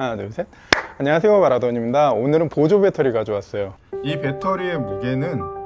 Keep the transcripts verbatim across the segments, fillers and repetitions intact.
하나 둘 셋. 안녕하세요, 마라돈입니다. 오늘은 보조 배터리 가져왔어요. 이 배터리의 무게는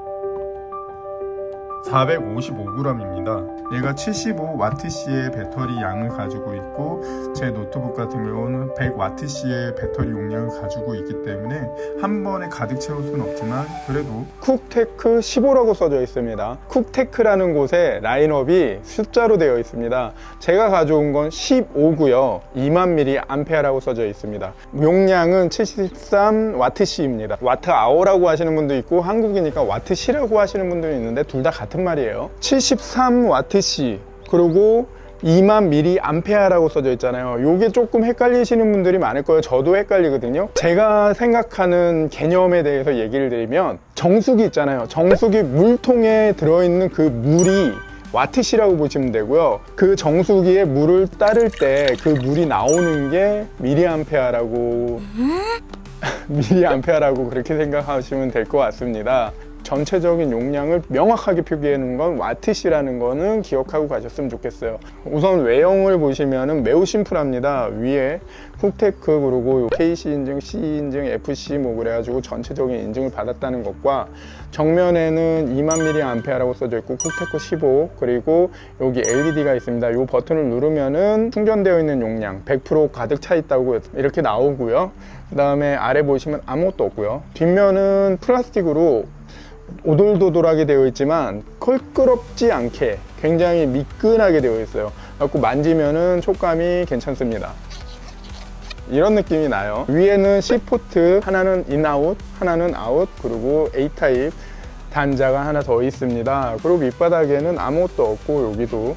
사백오십오 그램입니다 얘가 칠십오 와트시의 배터리 양을 가지고 있고 제 노트북 같은 경우는 백 와트시의 배터리 용량을 가지고 있기 때문에 한 번에 가득 채울 수는 없지만 그래도 쿡테크 십오라고 써져 있습니다. 쿡테크라는 곳에 라인업이 숫자로 되어 있습니다. 제가 가져온 건 십오고요 이만 밀리암페어라고 써져 있습니다. 용량은 칠십삼 와트시입니다. 와트 아워라고 하시는 분도 있고 한국이니까 와트시라고 하시는 분도 있는데 둘 다 같은 말이에요. 칠십삼 와트시 그리고 이만 밀리암페어라고 써져 있잖아요. 요게 조금 헷갈리시는 분들이 많을 거예요. 저도 헷갈리거든요. 제가 생각하는 개념에 대해서 얘기를 드리면 정수기 있잖아요. 정수기 물통에 들어있는 그 물이 와트시라고 보시면 되고요. 그 정수기에 물을 따를 때 그 물이 나오는 게 밀리암페어라고 밀리암페어라고 그렇게 생각하시면 될 것 같습니다. 전체적인 용량을 명확하게 표기해 놓은 건 와트시라는 거는 기억하고 가셨으면 좋겠어요. 우선 외형을 보시면 매우 심플합니다. 위에 쿡테크 그리고 케이씨 인증, 씨 인증, 에프씨 뭐 그래가지고 전체적인 인증을 받았다는 것과 정면에는 이만 밀리암페어라고 써져 있고 쿡테크 십오 그리고 여기 엘이디가 있습니다. 이 버튼을 누르면은 충전되어 있는 용량 백 퍼센트 가득 차 있다고 이렇게 나오고요. 그 다음에 아래 보시면 아무것도 없고요. 뒷면은 플라스틱으로 오돌도돌하게 되어 있지만 껄끄럽지 않게 굉장히 미끈하게 되어 있어요. 그래서 만지면은 촉감이 괜찮습니다. 이런 느낌이 나요. 위에는 C 포트 하나는 인아웃 하나는 아웃 그리고 A 타입 단자가 하나 더 있습니다. 그리고 밑바닥에는 아무것도 없고 여기도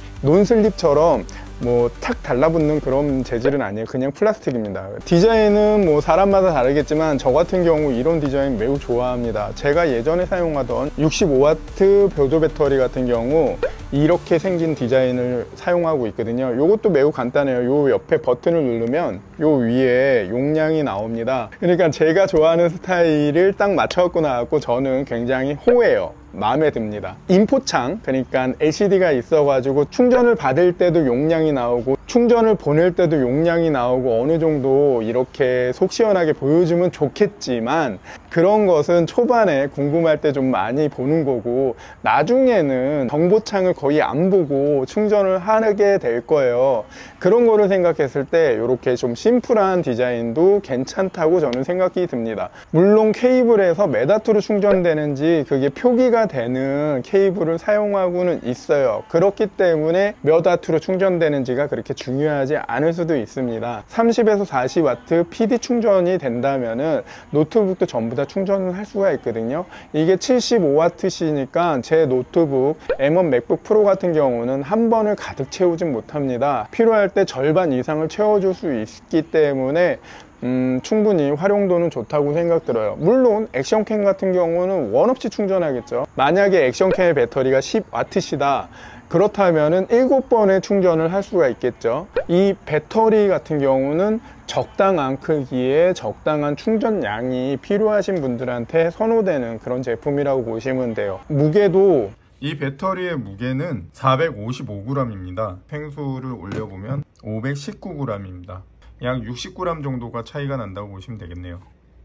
논슬립처럼 뭐 탁 달라붙는 그런 재질은 아니에요. 그냥 플라스틱입니다. 디자인은 뭐 사람마다 다르겠지만 저 같은 경우 이런 디자인 매우 좋아합니다. 제가 예전에 사용하던 육십오 와트 보조 배터리 같은 경우 이렇게 생긴 디자인을 사용하고 있거든요. 이것도 매우 간단해요. 요 옆에 버튼을 누르면 요 위에 용량이 나옵니다. 그러니까 제가 좋아하는 스타일을 딱 맞춰 갖고 나왔고 저는 굉장히 호해요. 마음에 듭니다. 인포창 그러니까 엘시디가 있어 가지고 충전을 받을 때도 용량이 나오고 충전을 보낼 때도 용량이 나오고 어느 정도 이렇게 속 시원하게 보여주면 좋겠지만 그런 것은 초반에 궁금할 때 좀 많이 보는 거고 나중에는 정보창을 거의 안 보고 충전을 하게 될 거예요. 그런 거를 생각했을 때 이렇게 좀 심플한 디자인도 괜찮다고 저는 생각이 듭니다. 물론 케이블에서 몇 와트로 충전되는지 그게 표기가 되는 케이블을 사용하고는 있어요. 그렇기 때문에 몇 와트로 충전되는지가 그렇게 중요하지 않을 수도 있습니다. 삼십에서 사십 와트 피디 충전이 된다면은 노트북도 전부 다 충전을 할 수가 있거든요. 이게 칠십오 와트시니까 제 노트북 엠 원 맥북 프로 같은 경우는 한 번을 가득 채우진 못합니다. 필요할 때 절반 이상을 채워줄 수 있기 때문에 음, 충분히 활용도는 좋다고 생각 들어요. 물론 액션캠 같은 경우는 원 없이 충전하겠죠. 만약에 액션캠의 배터리가 십 와트시다 그렇다면은 일곱 번의 충전을 할 수가 있겠죠. 이 배터리 같은 경우는 적당한 크기에 적당한 충전량이 필요하신 분들한테 선호되는 그런 제품이라고 보시면 돼요. 무게도 이 배터리의 무게는 사백오십오 그램입니다 팽수를 올려보면 오백십구 그램입니다 약 육십 그램 정도가 차이가 난다고 보시면 되겠네요.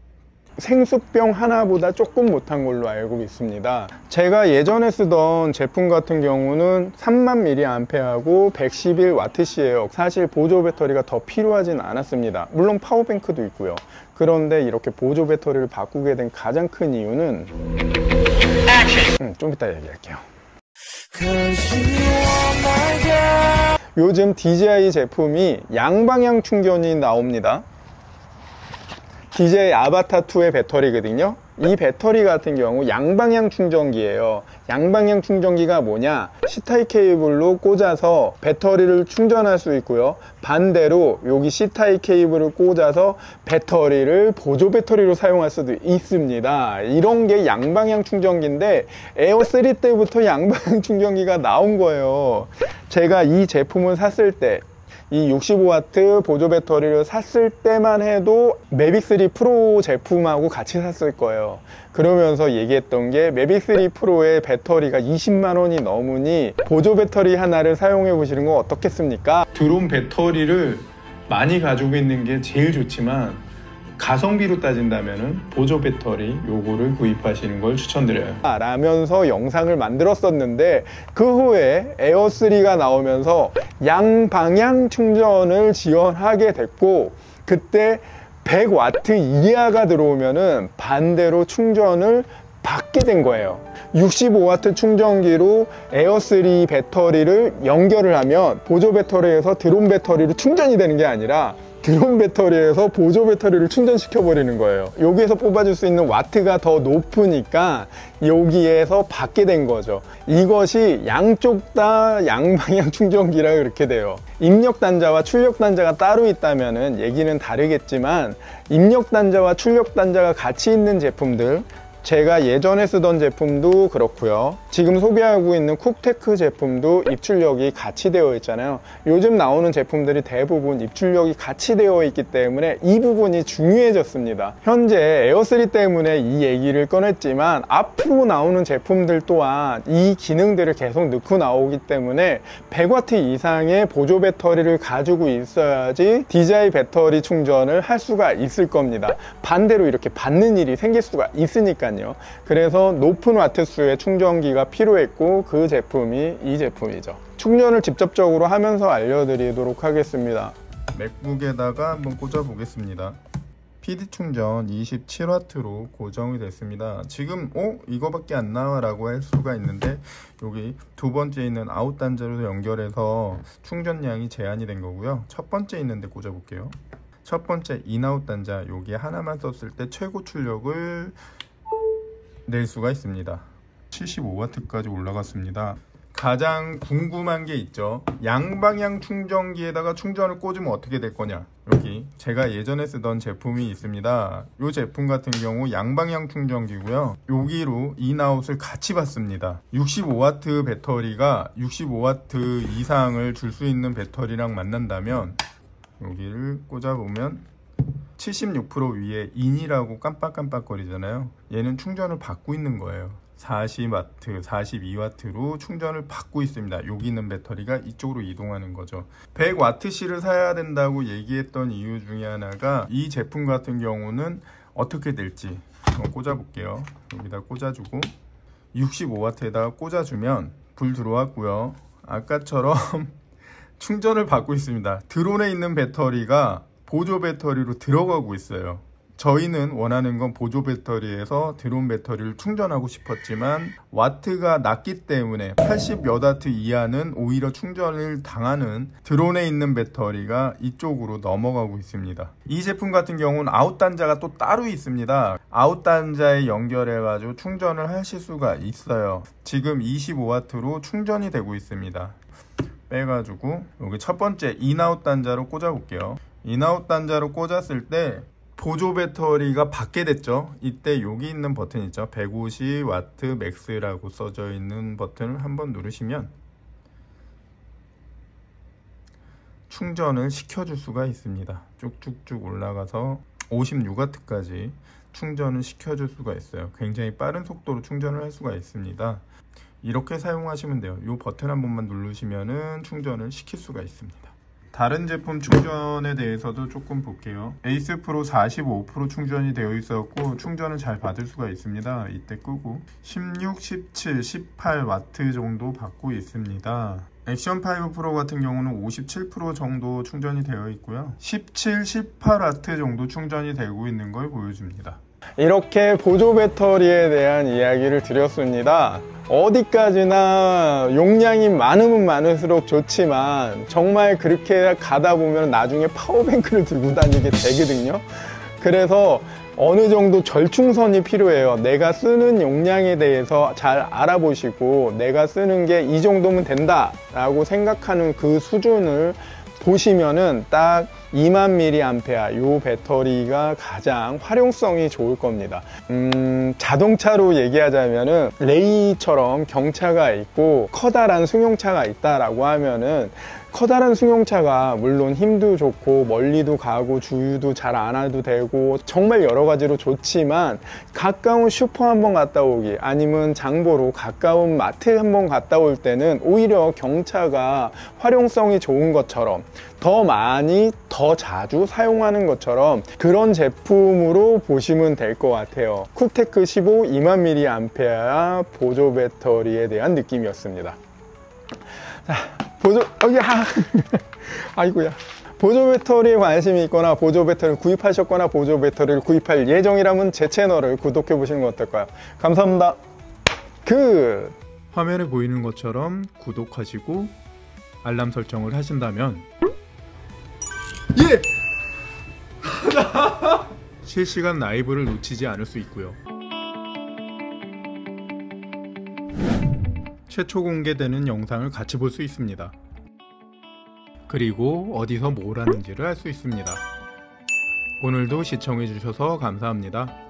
생수병 하나보다 조금 못한 걸로 알고 있습니다. 제가 예전에 쓰던 제품 같은 경우는 삼만 밀리암페어하고 백십일 와트시예요. 사실 보조 배터리가 더 필요하진 않았습니다. 물론 파워뱅크도 있고요. 그런데 이렇게 보조 배터리를 바꾸게 된 가장 큰 이유는 음, 좀 이따 얘기할게요. 요즘 디제이 제품이 양방향 충전이 나옵니다. 디제이 아바타 투의 배터리거든요. 이 배터리 같은 경우 양방향 충전기예요. 양방향 충전기가 뭐냐, C타입 케이블로 꽂아서 배터리를 충전할 수 있고요, 반대로 여기 C타입 케이블을 꽂아서 배터리를 보조 배터리로 사용할 수도 있습니다. 이런 게 양방향 충전기인데 에어 쓰리 때부터 양방향 충전기가 나온 거예요. 제가 이 제품을 샀을 때 이 육십오 와트 보조 배터리를 샀을 때만 해도 매빅 쓰리 프로 제품하고 같이 샀을 거예요. 그러면서 얘기했던 게 매빅 쓰리 프로의 배터리가 이십만 원이 넘으니 보조 배터리 하나를 사용해 보시는 건 어떻겠습니까? 드론 배터리를 많이 가지고 있는 게 제일 좋지만 가성비로 따진다면 보조 배터리 요거를 구입하시는 걸 추천드려요. 라면서 영상을 만들었었는데 그 후에 에어쓰리가 나오면서 양방향 충전을 지원하게 됐고, 그때 백 와트 이하가 들어오면은 반대로 충전을 받게 된 거예요. 육십오 와트 충전기로 에어쓰리 배터리를 연결을 하면 보조 배터리에서 드론 배터리로 충전이 되는 게 아니라 드론 배터리에서 보조 배터리를 충전시켜 버리는 거예요. 여기에서 뽑아줄 수 있는 와트가 더 높으니까 여기에서 받게 된 거죠. 이것이 양쪽 다 양방향 충전기라 그렇게 돼요. 입력 단자와 출력 단자가 따로 있다면 얘기는 다르겠지만, 입력 단자와 출력 단자가 같이 있는 제품들, 제가 예전에 쓰던 제품도 그렇고요, 지금 소개하고 있는 쿡테크 제품도 입출력이 같이 되어 있잖아요. 요즘 나오는 제품들이 대부분 입출력이 같이 되어 있기 때문에 이 부분이 중요해졌습니다. 현재 에어쓰리 때문에 이 얘기를 꺼냈지만 앞으로 나오는 제품들 또한 이 기능들을 계속 넣고 나오기 때문에 백 와트 이상의 보조 배터리를 가지고 있어야지 디제이 배터리 충전을 할 수가 있을 겁니다. 반대로 이렇게 받는 일이 생길 수가 있으니까요. 그래서 높은 와트수의 충전기가 필요했고 그 제품이 이 제품이죠. 충전을 직접적으로 하면서 알려드리도록 하겠습니다. 맥북에다가 한번 꽂아 보겠습니다. 피디 충전 이십칠 와트로 고정이 됐습니다. 지금 어? 이거밖에 안 나와 라고 할 수가 있는데, 여기 두 번째 있는 아웃 단자로 연결해서 충전량이 제한이 된 거고요. 첫 번째 있는데 꽂아 볼게요. 첫 번째 인아웃 단자, 여기 하나만 썼을 때 최고 출력을 낼 수가 있습니다. 칠십오 와트까지 올라갔습니다. 가장 궁금한 게 있죠. 양방향 충전기에다가 충전을 꽂으면 어떻게 될 거냐. 여기 제가 예전에 쓰던 제품이 있습니다. 이 제품 같은 경우 양방향 충전기고요, 여기로 인아웃을 같이 받습니다. 육십오 와트 배터리가 육십오 와트 이상을 줄 수 있는 배터리랑 만난다면, 여기를 꽂아보면 칠십육 퍼센트 위에 인이라고 깜빡깜빡거리잖아요. 얘는 충전을 받고 있는 거예요. 사십 와트, 사십이 와트로 충전을 받고 있습니다. 여기 있는 배터리가 이쪽으로 이동하는 거죠. 백 와트씩을 사야 된다고 얘기했던 이유 중에 하나가, 이 제품 같은 경우는 어떻게 될지 한번 꽂아 볼게요. 여기다 꽂아주고 육십오 와트에다가 꽂아주면 불 들어왔고요. 아까처럼 충전을 받고 있습니다. 드론에 있는 배터리가 보조 배터리로 들어가고 있어요. 저희는 원하는 건 보조 배터리에서 드론 배터리를 충전하고 싶었지만 와트가 낮기 때문에 팔십 몇 와트 이하는 오히려 충전을 당하는 드론에 있는 배터리가 이쪽으로 넘어가고 있습니다. 이 제품 같은 경우는 아웃 단자가 또 따로 있습니다. 아웃 단자에 연결해 가지고 충전을 하실 수가 있어요. 지금 이십오 와트로 충전이 되고 있습니다. 빼가지고 여기 첫 번째 인아웃 단자로 꽂아 볼게요. 인아웃 단자로 꽂았을 때 보조 배터리가 받게 됐죠. 이때 여기 있는 버튼 있죠. 백오십 와트 맥스라고 써져 있는 버튼을 한번 누르시면 충전을 시켜줄 수가 있습니다. 쭉쭉쭉 올라가서 오십육 와트까지 충전을 시켜줄 수가 있어요. 굉장히 빠른 속도로 충전을 할 수가 있습니다. 이렇게 사용하시면 돼요. 이 버튼 한 번만 누르시면은 충전을 시킬 수가 있습니다. 다른 제품 충전에 대해서도 조금 볼게요. 에이스 프로 사십오 퍼센트 충전이 되어 있었고 충전을 잘 받을 수가 있습니다. 이때 끄고 십육, 십칠, 십팔 와트 정도 받고 있습니다. 액션 파이브 프로 같은 경우는 오십칠 퍼센트 정도 충전이 되어 있고요. 십칠, 십팔 와트 정도 충전이 되고 있는 걸 보여줍니다. 이렇게 보조 배터리에 대한 이야기를 드렸습니다. 어디까지나 용량이 많으면 많을수록 좋지만 정말 그렇게 가다 보면 나중에 파워뱅크를 들고 다니게 되거든요. 그래서 어느 정도 절충선이 필요해요. 내가 쓰는 용량에 대해서 잘 알아보시고 내가 쓰는 게 이 정도면 된다 라고 생각하는 그 수준을 보시면은 딱 이만 밀리암페어 이 배터리가 가장 활용성이 좋을 겁니다. 음, 자동차로 얘기하자면은 레이처럼 경차가 있고 커다란 승용차가 있다라고 하면은 커다란 승용차가 물론 힘도 좋고 멀리도 가고 주유도 잘 안 해도 되고 정말 여러 가지로 좋지만 가까운 슈퍼 한번 갔다 오기 아니면 장보러 가까운 마트 한번 갔다 올 때는 오히려 경차가 활용성이 좋은 것처럼 더 많이 더 자주 사용하는 것처럼 그런 제품으로 보시면 될 것 같아요. 쿨테크 십오 이만 밀리암페어 보조 배터리에 대한 느낌이었습니다. 자, 보조, 어, 야! 아이고야. 보조 배터리에 관심이 있거나 보조 배터리를 구입하셨거나 보조 배터리를 구입할 예정이라면 제 채널을 구독해 보시는 건 어떨까요? 감사합니다. 끝! 화면에 보이는 것처럼 구독하시고 알람 설정을 하신다면 예! 실시간 라이브를 놓치지 않을 수 있고요. 최초 공개되는 영상을 같이 볼 수 있습니다. 그리고 어디서 뭘 하는지를 알 수 있습니다. 오늘도 시청해 주셔서 감사합니다.